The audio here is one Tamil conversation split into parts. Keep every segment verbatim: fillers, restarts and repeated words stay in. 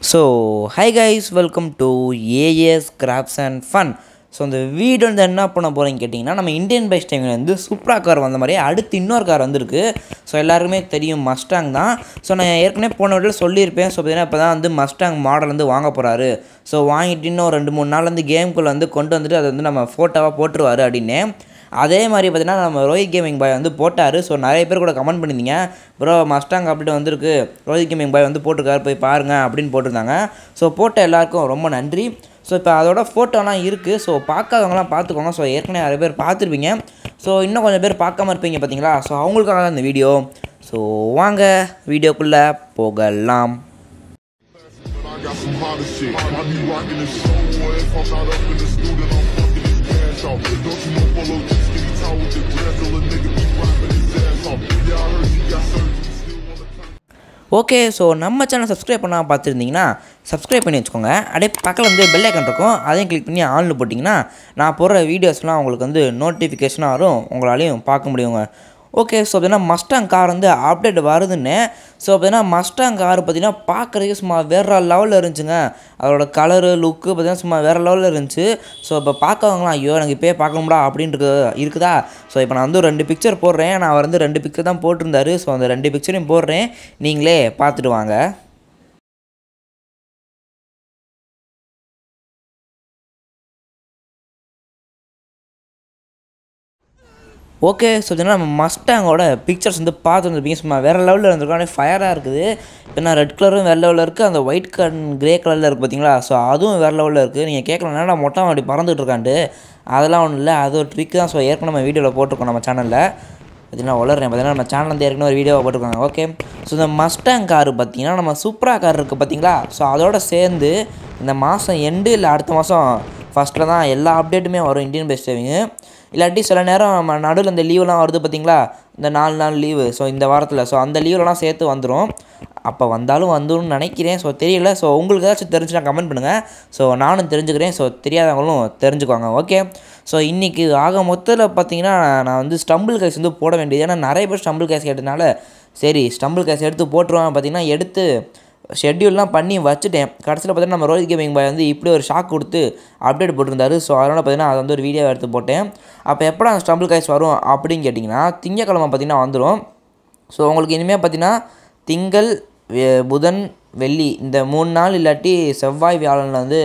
So, hi guys, welcome to A S Crafts and Fun. So இந்த வீடியோ வந்து என்ன பண்ண போகிறீங்க கேட்டிங்கன்னா, நம்ம இந்தியன் பைக்ஸ் டைமில் வந்து சுப்ரா கார் வந்த மாதிரியே அடுத்து இன்னொரு கார் வந்திருக்கு. ஸோ எல்லாருக்குமே தெரியும் மஸ்டாங் தான். ஸோ நான் ஏற்கனவே போன வீடியோவில் சொல்லியிருப்பேன். ஸோ பார்த்தீங்கன்னா இப்போ தான் வந்து மஸ்டாங் மாடல் வந்து வாங்க போகிறாரு. ஸோ வாங்கிட்டு இன்னும் ரெண்டு மூணு நாள் வந்து கேமுக்குள்ளே வந்து கொண்டு வந்துட்டு அதை வந்து நம்ம ஃபோட்டோவாக போட்டுருவார் அப்படின்னு. அதே மாதிரி பார்த்தீங்கன்னா நம்ம ரோஹித் கேமிங் பாய் வந்து போட்டார். ஸோ நிறைய பேர் கூட கமெண்ட் பண்ணியிருந்தீங்க, ப்ரோ மஸ்டாங் அப்டேட் வந்திருக்கு, ரோஹித் கேமிங் பாய் வந்து போட்டிருக்காரு, போய் பாருங்கள் அப்படின்னு போட்டிருந்தாங்க. ஸோ போட்ட எல்லாருக்கும் ரொம்ப நன்றி. ஸோ இப்போ அதோட ஃபோட்டோலாம் இருக்குது. ஸோ பார்க்காதவங்களாம் பார்த்துக்கோங்க. ஸோ ஏற்கனவே நிறைய பேர் பார்த்துருப்பீங்க. ஸோ இன்னும் கொஞ்சம் பேர் பார்க்காம இருப்பீங்க பார்த்தீங்களா. ஸோ அவங்களுக்காக தான் இந்த வீடியோ. ஸோ வாங்க வீடியோக்குள்ளே போகலாம். ஓகே, ஸோ நம்ம சேனல் சப்ஸ்கிரைப் பண்ணால் பார்த்துருந்தீங்கன்னா சப்ஸ்கிரைப் பண்ணி வச்சுக்கோங்க. அப்படியே பக்கத்தில் வந்து பெல் ஐக்கான் இருக்கும், அதையும் கிளிக் பண்ணி ஆன்ல போட்டிங்கன்னா நான் போடுற வீடியோஸ்லாம் உங்களுக்கு வந்து நோட்டிஃபிகேஷனாக வரும், உங்களாலையும் பார்க்க முடியுங்க. ஓகே, ஸோ பார்த்தீங்கன்னா மஸ்டாங் கார் வந்து அப்டேட் வருதுன்னு. ஸோ பார்த்தீங்கன்னா மஸ்டாங் கார் பார்த்தீங்கன்னா பார்க்குறதுக்கு சும்மா வேறு லெவலில் இருந்துச்சுங்க. அதோட கலரு லுக்கு பார்த்தீங்கன்னா சும்மா வேறு லெவலில் இருந்துச்சு. ஸோ இப்போ பார்க்கவங்களாம் ஐயோ எனக்கு இப்போயே பார்க்கணும்டா அப்படின்ட்டு இருக்குதா. ஸோ இப்போ நான் வந்து ரெண்டு பிக்சர் போடுறேன். நான் வந்து ரெண்டு பிக்சர் தான் போட்டிருந்தாரு. ஸோ அந்த ரெண்டு பிக்சரையும் போடுறேன், நீங்களே பார்த்துட்டு வாங்க. ஓகே, ஸோ பார்த்தீங்கன்னா நம்ம மஸ்டாங்கோட பிக்சர்ஸ் வந்து பார்த்து வந்துருப்பீங்க. சும்மா வேறு லெவலில் இருந்திருக்கும், அப்படியே ஃபயராக இருக்குது. இப்போ நான் ரெட் கலரும் வேறு லெவலில் இருக்குது, அந்த ஒயிட் கலர் க்ரே கலரில் இருக்குது பார்த்தீங்களா. ஸோ அதுவும் வேறு லெவலில் இருக்குது. நீங்கள் கேட்கலாம் என்னடா மொட்டை அப்படி பறந்துட்டு இருக்கான்ட்டு, அதெல்லாம் ஒன்றும் இல்லை, அது ஒரு ட்ரிக் தான். ஸோ ஏற்கனவே நம்ம வீடியோவில் போட்டிருக்கோம் நம்ம சேனலில். பார்த்தீங்கன்னா வளர்றேன் பார்த்தீங்கன்னா நம்ம சேனல் வந்து ஏற்கனவே ஒரு வீடியோவை போட்டிருக்காங்க. ஓகே, ஸோ இந்த மஸ்டாங் கார் பார்த்தீங்கன்னா நம்ம சூப்ரா கார் இருக்குது பார்த்தீங்களா. ஸோ அதோட சேர்ந்து இந்த மாதம் எண்டு இல்லை அடுத்த மாதம் ஃபஸ்ட்டில் தான் எல்லா அப்டேட்டுமே வரும் இந்தியன் பைக்ஸ் டிரைவிங்கு. இல்லாட்டி சில நேரம் நம்ம நடுவில் இந்த லீவெலாம் வருது பார்த்தீங்களா, இந்த நாலு நாள் லீவு. ஸோ இந்த வாரத்தில் ஸோ அந்த லீவ்லலாம் சேர்த்து வந்துடும். அப்போ வந்தாலும் வந்துடும் நினைக்கிறேன். ஸோ தெரியல. ஸோ உங்களுக்கு ஏதாச்சும் தெரிஞ்சுனா கமெண்ட் பண்ணுங்கள். ஸோ நானும் தெரிஞ்சுக்கிறேன். ஸோ தெரியாதவங்களும் தெரிஞ்சுக்குவாங்க. ஓகே, ஸோ இன்றைக்கி ஆக மொத்தத்தில் பார்த்தீங்கன்னா நான் வந்து ஸ்டம்பிள் கேஸ் வந்து போட வேண்டியது. ஏன்னா நிறைய பேர் ஸ்டம்பிள் கேஸ் கேட்டதுனால சரி ஸ்டம்பிள் கேஸ் எடுத்து போட்டுருவாங்க. பார்த்தீங்கன்னா எடுத்து ஷெட்யூல்லாம் பண்ணி வச்சுட்டேன். கடைசியில் பார்த்தீங்கன்னா நம்ம ரோஹித் கேமிங் பாய் வந்து இப்படி ஒரு ஷாக் கொடுத்து அப்டேட் போட்டிருந்தாரு. ஸோ அதனால் பார்த்தீங்கன்னா அதை வந்து ஒரு வீடியோ எடுத்து போட்டேன். அப்போ எப்போ அந்த ஸ்டம்பிள் கேஸ் வரும் அப்படின்னு கேட்டிங்கன்னா திங்கக்கிழமை பார்த்தீங்கன்னா வந்துடும். ஸோ உங்களுக்கு இனிமேல் பார்த்தீங்கன்னா திங்கள் புதன் வெள்ளி இந்த மூணு நாள் இல்லாட்டி செவ்வாய் வியாழனில் வந்து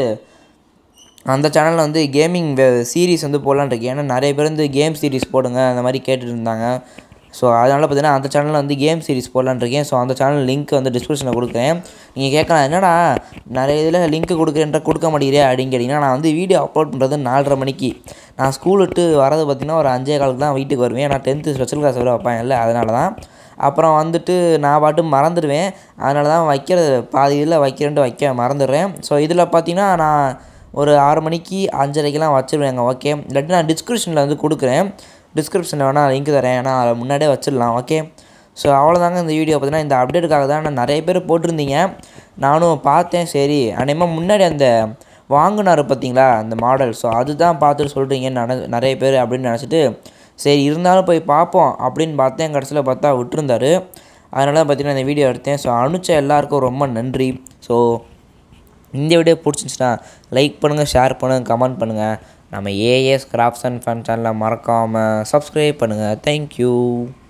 அந்த சேனலில் வந்து கேமிங் சீரீஸ் வந்து போடலான்னு இருக்கேன். ஏன்னா நிறைய பேர் வந்து கேம் சீரீஸ் போடுங்க அந்த மாதிரி கேட்டுட்டு இருந்தாங்க. ஸோ அதனால் பார்த்தீங்கன்னா அந்த சேனலில் வந்து கேம் சீரிஸ் போடலான்னு இருக்கேன். ஸோ அந்த சேனல் லிங்க் வந்து டிஸ்கிரிப்ஷனில் கொடுக்குறேன். நீங்கள் கேட்கலாம் என்னடா நிறைய இதில் லிங்க் கொடுக்குறேன்ற கொடுக்க மாட்டேங்கிறே அப்படின்னு கேட்டிங்கன்னா, நான் வந்து வீடியோ அப்லோட் பண்ணுறது நாலரை மணிக்கு. நான் ஸ்கூல் விட்டு வரது பார்த்திங்கன்னா ஒரு அஞ்சே காலுக்கு தான் வீட்டுக்கு வருவேன். நான் டென்த்து ஸ்பெஷல் கிளாஸ் வர வைப்பேன் இல்லை, அதனால தான். அப்புறம் வந்துட்டு நான் பாட்டு மறந்துடுவேன். அதனால தான் வைக்கிறது பாதி இதில் வைக்கிறேன்ட்டு வைக்க மறந்துடுறேன். ஸோ இதில் பார்த்திங்கன்னா நான் ஒரு ஆறு மணிக்கு அஞ்சரைக்கெலாம் வச்சுருவேங்க. ஓகே, இல்லாட்டி நான் டிஸ்கிரிப்ஷனில் வந்து கொடுக்குறேன். டிஸ்கிரிப்ஷனில் வேணால் லிங்க் தரேன், ஏன்னா அதை முன்னாடியே வச்சிடலாம். ஓகே, ஸோ அவ்வளோதாங்க இந்த வீடியோ. பார்த்தீங்கன்னா இந்த அப்டேட்டுக்காக தான் நான் நிறைய பேர் போட்டிருந்தீங்க, நானும் பார்த்தேன். சரி அநேகமாக முன்னாடி அந்த வாங்கினார் பார்த்தீங்களா அந்த மாடல், ஸோ அதுதான் பார்த்துட்டு சொல்கிறீங்கன்னு நினை நிறைய பேர் அப்படின்னு நினச்சிட்டு சரி இருந்தாலும் போய் பார்ப்போம் அப்படின்னு பார்த்தேன். கடைசியில் பார்த்தா விட்டுருந்தார். அதனால தான் பார்த்தீங்கன்னா இந்த வீடியோ எடுத்தேன். ஸோ அனுப்பிச்ச எல்லாருக்கும் ரொம்ப நன்றி. ஸோ இந்த வீடியோ பிடிச்சிருந்துச்சுன்னா லைக் பண்ணுங்கள், ஷேர் பண்ணுங்கள், கமெண்ட் பண்ணுங்கள். நம்ம ஏஎஸ் கிராஃப்ட்ஸ் அண்ட் ஃபன் சேனலை மறக்காமல் சப்ஸ்கிரைப் பண்ணுங்கள். தேங்க்யூ.